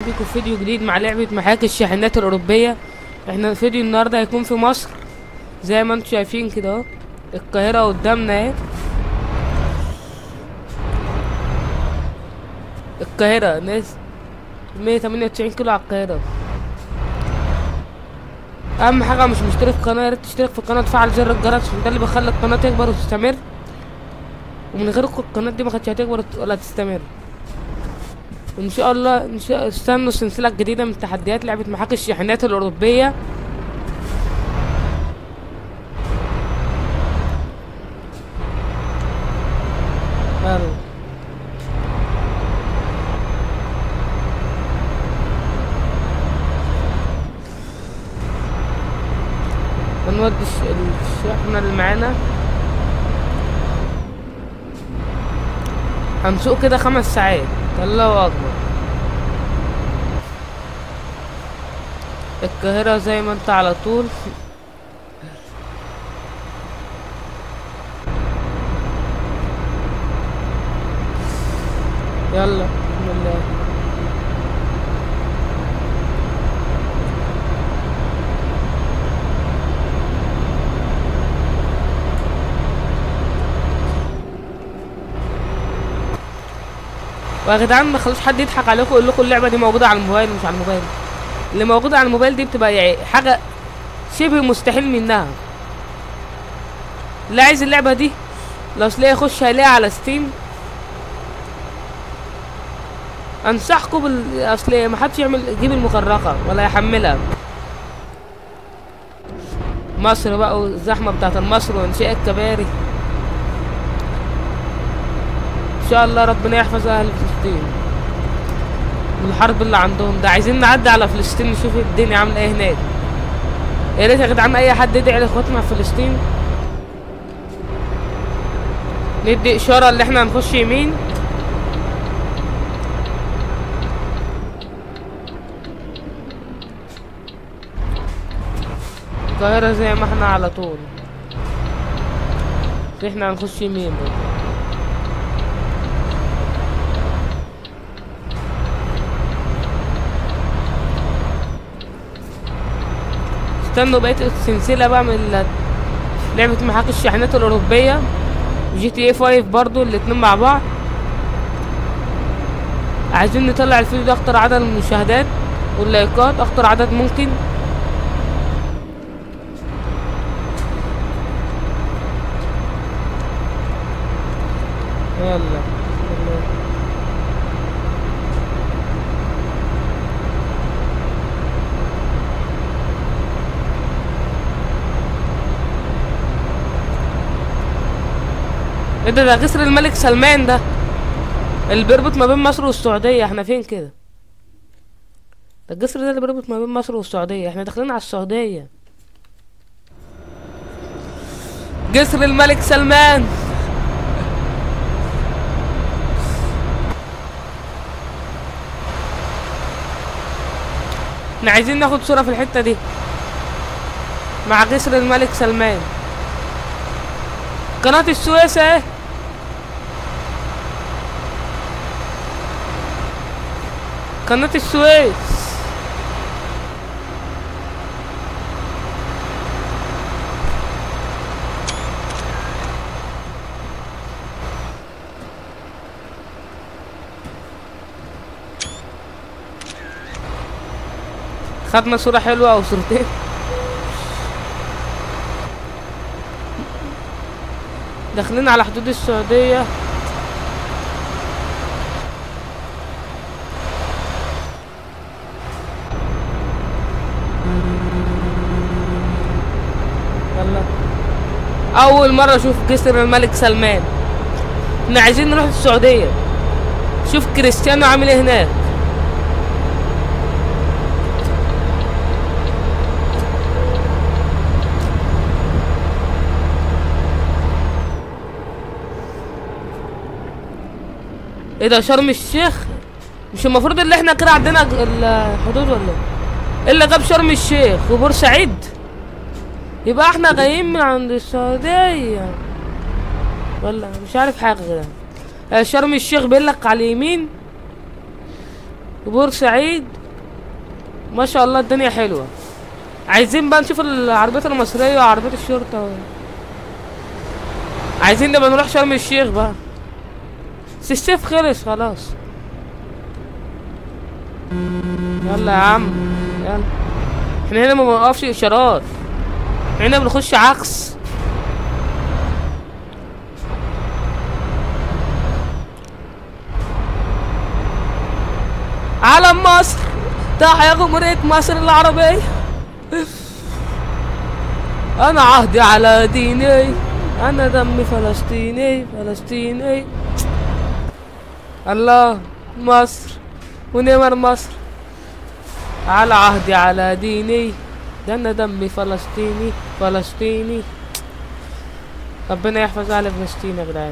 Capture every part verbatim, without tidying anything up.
بيكم في فيديو جديد مع لعبة محاكي الشاحنات الأوروبية. احنا الفيديو النهاردة هيكون في مصر زي ما انتم شايفين كده اهو، القاهرة قدامنا اهي. القاهرة ناس مية وتمانية وتسعين كيلو على القاهرة. أهم حاجة مش مشترك في القناة، ياريت تشترك في القناة وتفعل زر الجرس عشان ده اللي بيخلي القناة تكبر وتستمر، ومن غيركم القناة دي ما كانتش هتكبر ولا تستمر. ان شاء الله ان شاء استنوا السلسله الجديده من تحديات لعبه محاكي الشاحنات الاوروبيه. يلا هنودي الشحنه اللي معانا، هنسوق كده خمس ساعات. الله اكبر. القاهرة زي ما انت على طول. يلا بسم الله. ويا جدعان ما تخلوش حد يضحك عليكم ويقول لكم اللعبة دي موجودة على الموبايل. مش على الموبايل، اللي موجودة على الموبايل دي بتبقى يعني حاجة شبه مستحيل منها. اللي عايز اللعبة دي لو سلاقي يخش هيلاقيها على ستيم. انصحكم بال اصل محدش يعمل يجيب المخرقة ولا يحملها. مصر بقى والزحمة بتاعت مصر وانشاء الكباري، ان شاء الله ربنا يحفظ اهل فلسطين من الحرب اللي عندهم ده. عايزين نعدي على فلسطين نشوف الدنيا عامله ايه هناك. يا ريت يا جدعان اي حد يدعي لاخواتنا في فلسطين. ندي اشاره اللي احنا هنخش يمين. القاهره زي ما احنا على طول، احنا هنخش يمين بقى. استنوا بقية السلسلة بقى من لعبة محاكي الشاحنات الأوروبية جي تي اي خمسة برضو الاتنين مع بعض. عايزين نطلع الفيديو ده أكتر عدد من المشاهدات واللايكات، أكتر عدد ممكن. يلا ايه ده؟ ده جسر الملك سلمان ده اللي بيربط ما بين مصر والسعودية. احنا فين كده؟ ده الجسر ده اللي بيربط ما بين مصر والسعودية. احنا داخلين على السعودية. جسر الملك سلمان. احنا عايزين ناخد صورة في الحتة دي مع جسر الملك سلمان. قناة السويس اهي. قناة السويس. خدنا صورة حلوة او صورتين. داخلين على حدود السعودية. يلا اول مرة اشوف جسر الملك سلمان. احنا عايزين نروح السعودية شوف كريستيانو عامل ايه هناك. ايه ده؟ شرم الشيخ؟ مش المفروض اللي احنا كده عندنا الحدود ولا ايه اللي جاب شرم الشيخ وبورسعيد؟ يبقى احنا جايين من عند السعودية ولا مش عارف حاجة كده. شرم الشيخ بيقولك على اليمين وبورسعيد ما شاء الله الدنيا حلوه. عايزين بقى نشوف العربيات المصريه وعربيات الشرطه و... عايزين نبقى نروح شرم الشيخ بقى، بس الصيف خلص خلاص. يلا يا عم يلا. احنا هنا ما بنوقفش اشارات، هنا بنخش عكس. علم مصر، تحيا جمهورية مصر العربية. انا عهدي على ديني، انا دمي فلسطيني فلسطيني. الله مصر ونمر مصر، على عهدي على ديني، ده انا دمي فلسطيني فلسطيني. ربنا يحفظ اهل فلسطين يا جدعان.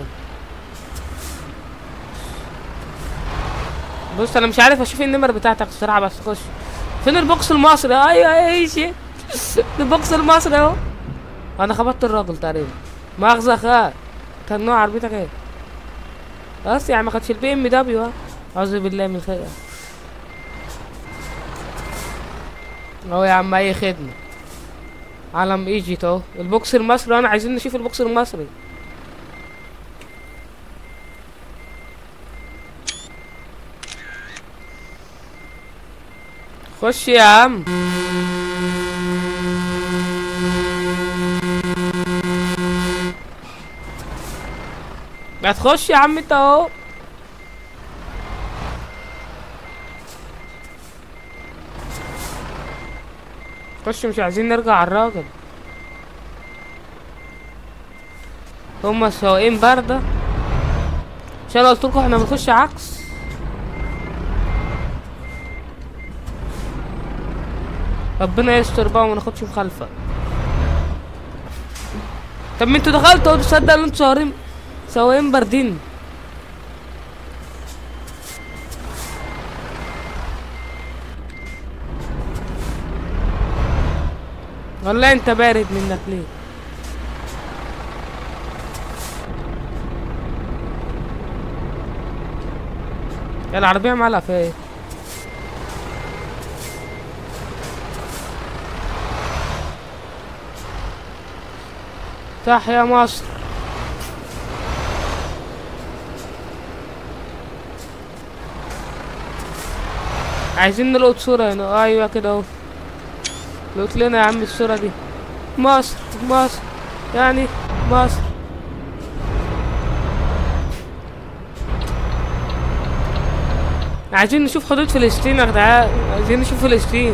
بص انا مش عارف اشوف النمر بتاعتك الصراحه، بس خش. فين البوكس المصري؟ ايوه اي شيء، البوكس المصري اهو. انا خبطت الراجل تقريبا، مؤاخذة خا. كان نوع عربيتك ايه؟ بس يعني ما خدش البي ام دبليو. ها اعوذ بالله من خير اهو يا عم. اي خدمة. علم ايجيت اهو، البوكس المصري. انا عايزين نشوف البوكس المصري. خش يا عم. ما تخش يا عم انت اهو. خش، مش عايزين نرجع على الراجل. هما سواقين باردة، عشان انا قلتلكوا احنا بنخش عكس. ربنا يستر بقى وما ناخدش مخالفة. طب ما انتوا دخلتوا اهو، تصدق ان انتوا سواقين سواقين باردين. والله انت بارد منك ليه؟ يا العربية مالها فيها ايه؟ تحيا مصر. عايزين نلقط صورة هنا. ايوه كده اهو، لقط لنا يا عم الصورة دي. مصر مصر يعني مصر. عايزين نشوف حدود فلسطين يا جدعان، عايزين نشوف فلسطين.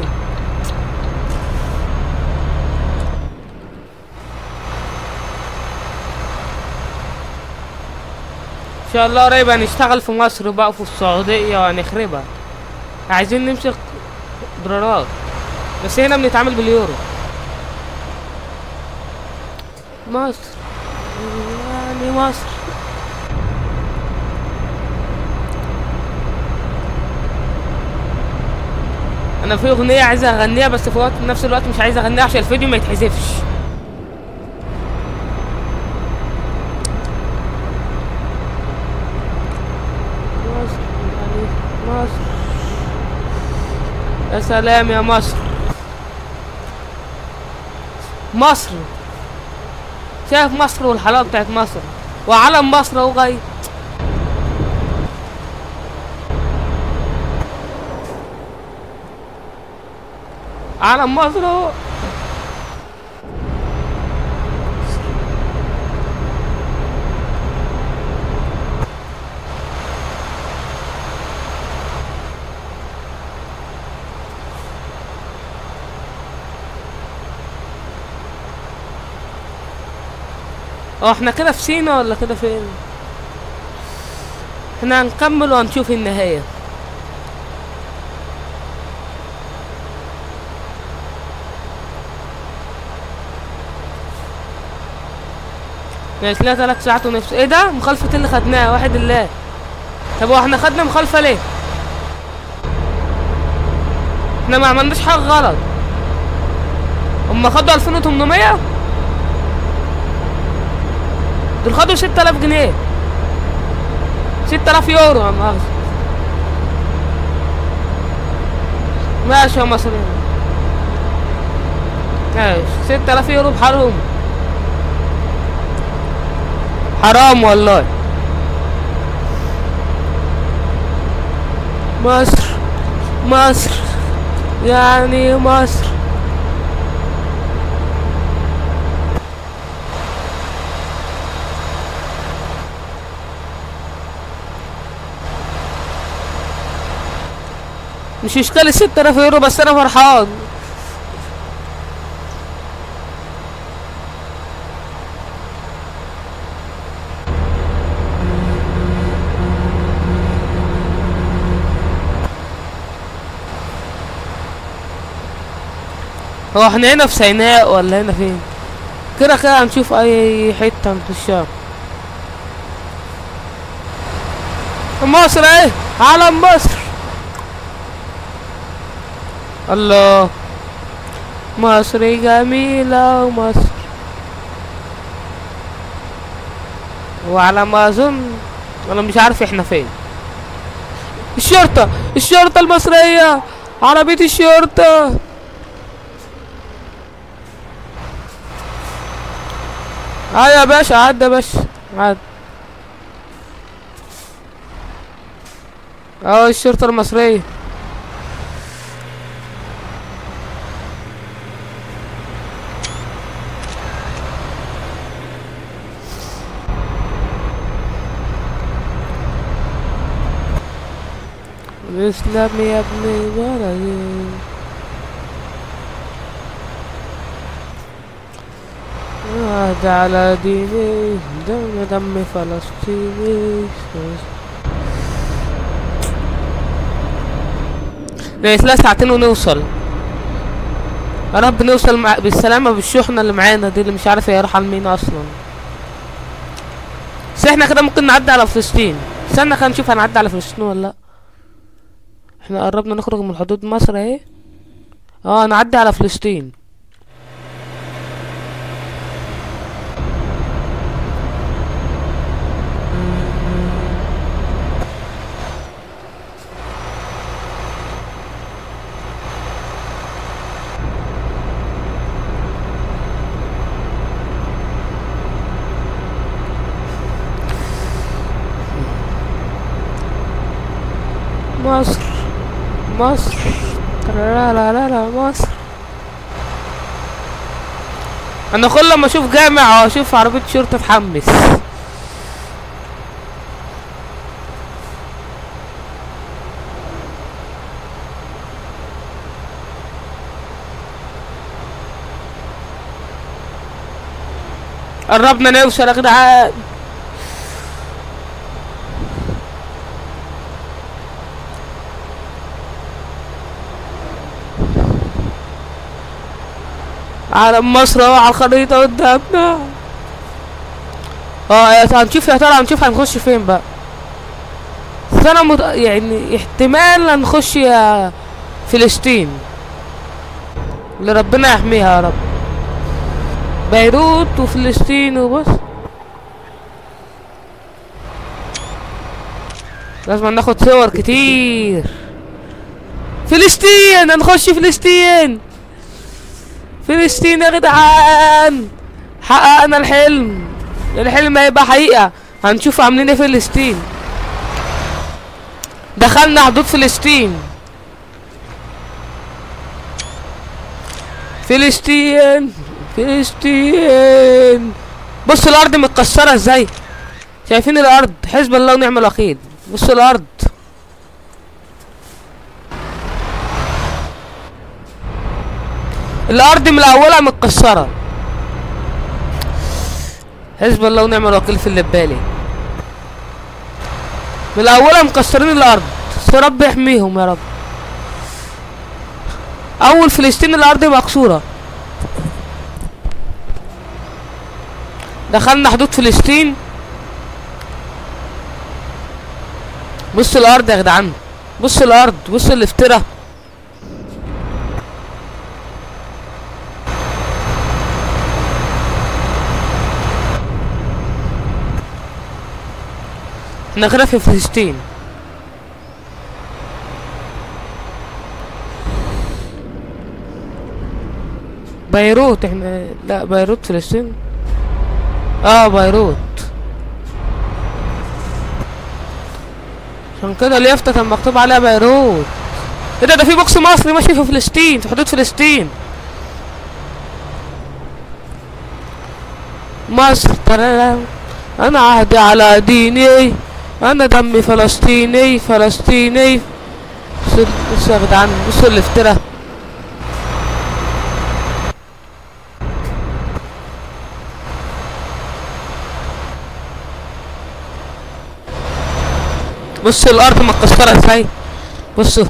ان شاء الله قريب هنشتغل في مصر بقى، في السعودية وهنخربها. عايزين نمسك دولارات، بس هنا بنتعامل باليورو. مصر يعني مصر. انا في اغنية عايز اغنيها، بس في وقت نفس الوقت مش عايز اغنيها عشان الفيديو ما يتحذفش. مصر يعني مصر. يا سلام يا مصر. مصر، شايف مصر والحلاوة بتاعت مصر وعلم مصر اهو جاي. علم مصر اهو. اه احنا كده في سينا ولا كده فين؟ احنا هنكمل وهنشوف النهاية. ماشي لها تلات ساعات ونص. ايه ده؟ مخالفة اللي خدناها واحد الله. طب هو احنا خدنا مخالفة ليه؟ احنا ما عملناش حاجة غلط. هما خدوا الفين وتمنمية، دول خدوا ستة الاف جنيه، ستة الاف يورو. يا مؤاخذة ماشي يا مصري. ماشي ستة آلاف يورو بحالهم. حرام والله. مصر مصر يعني مصر. مش اشكالي ستة آلاف يورو بس انا فرحان. هو احنا هنا في سيناء ولا هنا فين؟ كده كده هنشوف اي حتة نخشها. مصر ايه، علم مصر. الله، مصر جميلة ومصر. وعلى ما اظن انا مش عارف احنا فين. الشرطة الشرطة المصرية، عربية الشرطة. اه يا باشا عدى يا باشا عدى. اه الشرطة المصرية. اسلام يا ابني بلدي. عاد على ديني دم دم فلسطيني. ناقص ساعتين ونوصل. يا رب نوصل مع بالسلامة بالشحنة اللي معانا دي اللي مش عارف هي رايحة لمين اصلا. بس احنا كده ممكن نعدي على فلسطين. استنى خلينا نشوف هنعدي على فلسطين ولا لا. احنا قربنا نخرج من حدود مصر اهي. اه نعدي على فلسطين. مصر مصر لا لا لا لا مصر. انا كل ما اشوف جامع او اشوف عربية شرطة اتحمس. قربنا نوصل يا جدعان. علم مصر اهو على الخريطة قدامنا. اه هنشوف يا ترى هنشوف هنخش فين بقى. بس انا مت... يعني احتمال هنخش يا فلسطين اللي ربنا يحميها يا رب. بيروت وفلسطين وبس. لازم ناخد صور كتير. فلسطين هنخش فلسطين. فلسطين يا جدعان، حققنا الحلم. الحلم هيبقى حقيقة. هنشوف عاملين ايه فلسطين. دخلنا حدود فلسطين. فلسطين فلسطين. بصوا الارض متكسرة ازاي. شايفين الارض، حسب الله ونعم الوكيل. بصوا الارض. الارض من اولها متكسره. حسب الله ونعم الوكيل في اللي ببالي. من اولها مكسرين الارض. يا رب يحميهم يا رب. اول فلسطين الارض مكسوره. دخلنا حدود فلسطين. بصوا الارض يا جدعان، بصوا الارض، بصوا الافتراء. احنا كده في فلسطين. بيروت احنا، لا بيروت فلسطين. اه بيروت، عشان كده اليافطة كان مكتوب عليها بيروت. ايه ده، ده في بوكس مصري ماشي في فلسطين، في حدود فلسطين. مصر ترى انا عهدي على ديني، انا دمي فلسطيني فلسطيني. بصوا يا جدعان، بصوا الافتراء. بصوا الارض متكسره ازاي، بصوا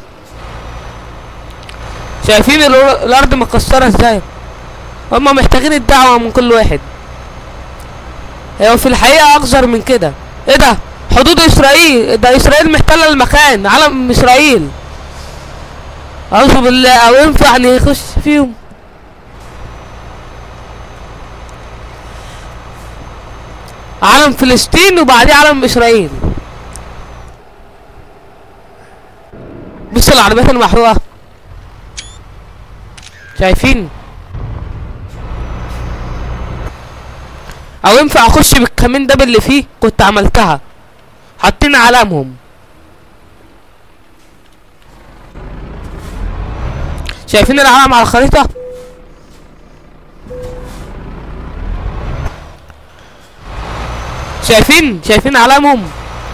شايفين الارض متكسره ازاي. هما محتاجين الدعوه من كل واحد. هو في الحقيقه اكثر من كده. ايه ده، حدود اسرائيل، ده اسرائيل محتله المكان، علم اسرائيل. اعوذ بالله، او ينفع ان يخش فيهم؟ علم فلسطين وبعديه علم اسرائيل. بصوا العربيات المحروقه، شايفين؟ او ينفع اخش بالكمين ده باللي فيه؟ كنت عملتها. حاطين علامهم، شايفين العلم على الخريطة؟ شايفين شايفين علامهم؟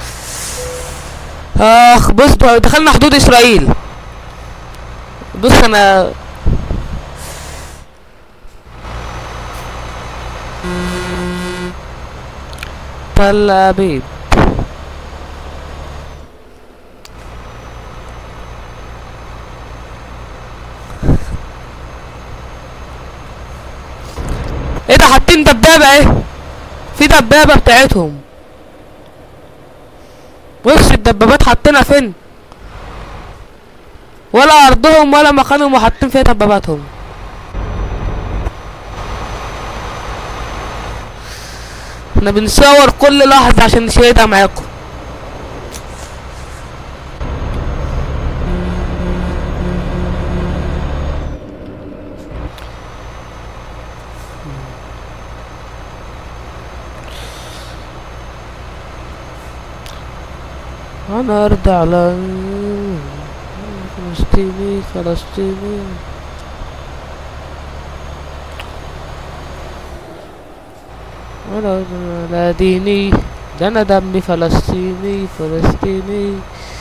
اخ بص، دخلنا حدود اسرائيل. بص انا تل ابيب. ايه ده، حاطين دبابة ايه، في دبابة بتاعتهم. بص الدبابات حاطينها فين، ولا ارضهم ولا مكانهم وحاطين فيها دباباتهم. احنا بنصور كل لحظة عشان نشاهدها معاكم. انا ارضى على فلسطيني فلسطيني. انا على ديني، ده انا دمي فلسطيني فلسطيني.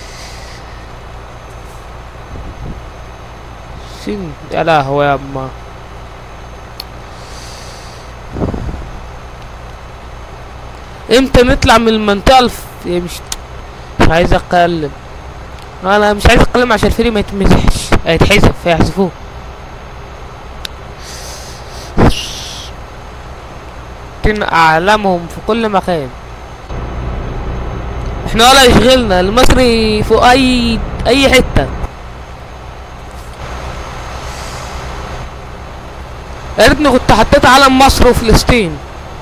سين يا لهوي يا اما. امتى نطلع من المنطقة الف... مش مش عايز اتكلم، انا مش عايز اتكلم عشان الفيلم ما يتمسحش، هيتحذف هيحذفوه. اعلامهم في كل مكان. احنا ولا يشغلنا المصري فوق اي اي حته. يا ريتني كنت حطيت علم مصر وفلسطين.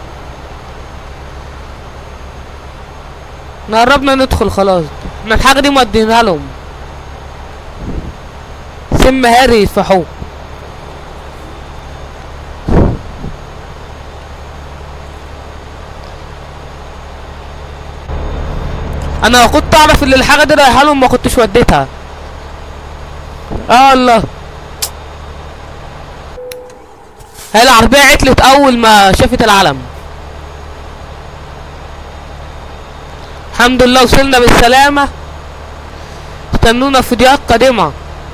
احنا قربنا ندخل خلاص، احنا الحاجه دي مودينها لهم. سم هاري يدفعوه. انا لو كنت اعرف ان الحاجه دي رايحه لهم ما كنتش وديتها. اه الله، هي العربيه عطلت اول ما شافت العلم. الحمد لله وصلنا بالسلامه. استنونا في فيديوهات قادمه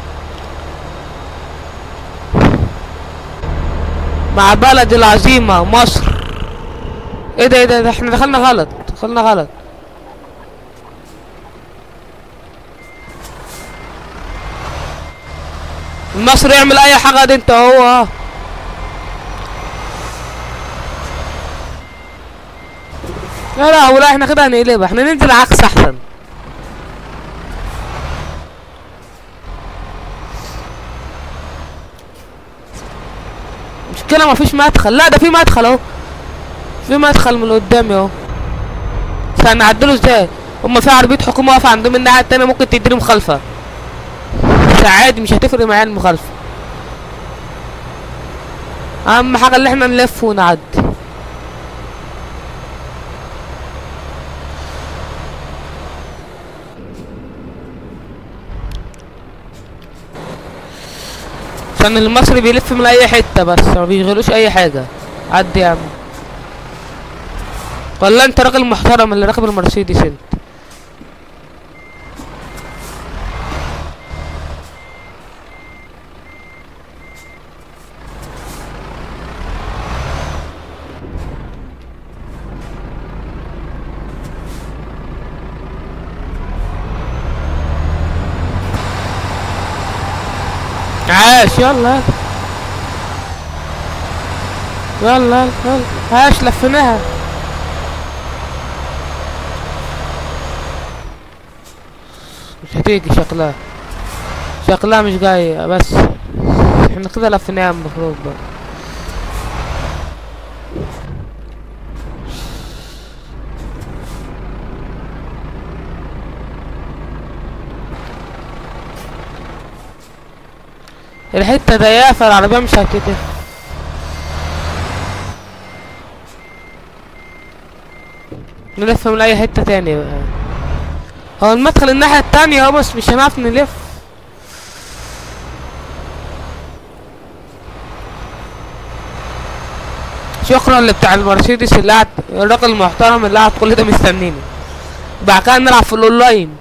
مع بلد العظيمه مصر. ايه ده ايه ده, ده احنا دخلنا غلط، دخلنا غلط. مصر يعمل اي حاجه دي انت هو. لا لا ولا احنا كده هنقلبها، احنا ننزل عكس احسن. مشكلة مفيش مدخل. لا ده في مدخل اهو، في مدخل من قدامي اهو. بس هنعدله ازاي؟ هما في عربية حكومة واقفة عندهم الناحية التانية، ممكن تديني مخالفة بس عادي مش هتفرق معايا المخالفة. اهم حاجه اللي احنا نلف ونعدي. عشان المصري بيلف من اي حته بس ما بيشغلوش اي حاجه. عدي يا عم. والله انت راجل محترم اللي راكب المرسيدس انت. عاش. يلا يلا يلا عاش لفيناها. مش هتيجي شكلها شكلها مش جاية بس احنا كده لفيناها المفروض بقى. الحتة ضيقة فالعربية مش هتتف. نلف من اي حتة تاني بقى. هو المدخل الناحية التانية اهو بس مش هنعرف نلف. شكرا اللي بتاع المرسيدس اللي قعد الراجل المحترم اللي قعد كل ده مستنيني. بعد كده نلعب في الاونلاين.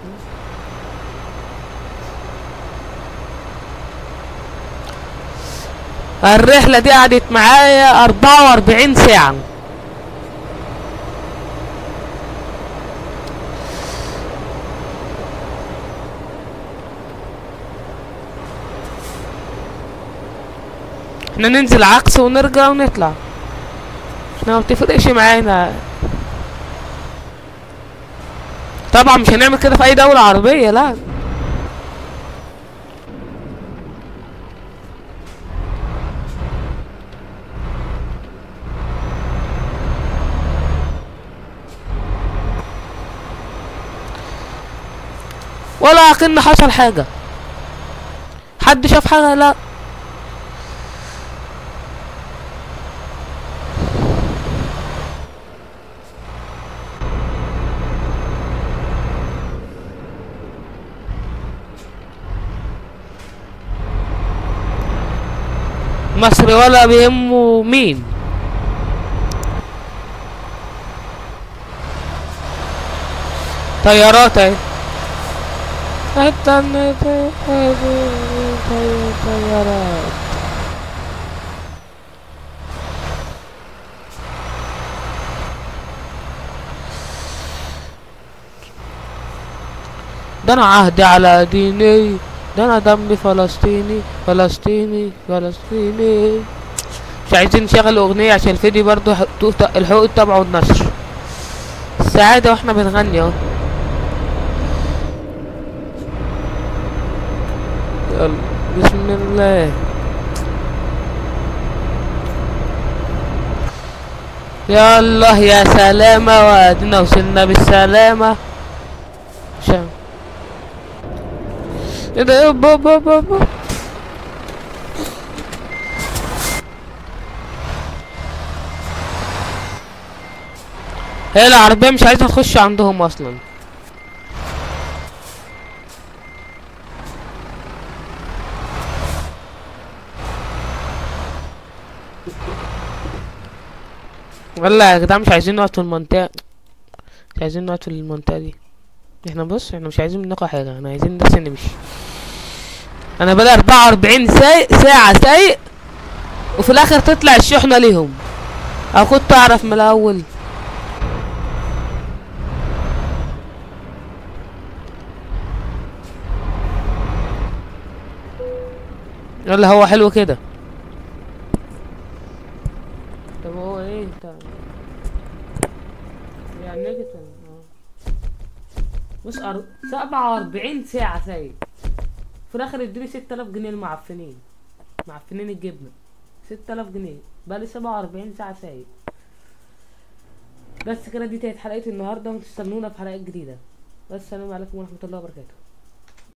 الرحلة دي قعدت معايا اربعة واربعين ساعة. احنا ننزل عكس ونرجع ونطلع. احنا ما بتفرقش معانا. طبعا مش هنعمل كده في اي دولة عربية لا. ولا كأن حصل حاجة. حد شاف حاجة؟ لا. مصري ولا بيهمه مين. طيارات اهي. طيارات. ده انا عهدي على ديني. ده انا دمي فلسطيني فلسطيني فلسطيني. مش عايزين نشغل اغنية عشان الفيديو برضو الحقوق تبعه والنشر. السعادة واحنا بنغني اهو. يلا بسم الله. يلا يا سلامة وادينا وصلنا بالسلامة. شام ايه ده؟ ايه بابا بابا. هي العربية مش عايزة تخش عندهم اصلا. والله يا جدعان مش عايزين نقعد في المنطقة. مش عايزين نقعد في المنطقة دي. احنا بص احنا مش عايزين نقع حاجة. احنا عايزين بس نمشي. انا بقى اربعة واربعين ساعة سايق وفي الاخر تطلع الشحنة ليهم. او كنت اعرف من الاول. يلا هو حلو كده. طب هو ايه انت يعني نيجاتيف؟ بص أر... سبعة واربعين ساعة سايق في الاخر ادوني ستة الاف جنيه المعفنين. معفنين الجبنة. ستة الاف جنيه بقالي سبعة واربعين ساعة سايق. بس كده دي كانت حلقة النهاردة وتستنونا في حلقات جديدة. والسلام عليكم ورحمة الله وبركاته.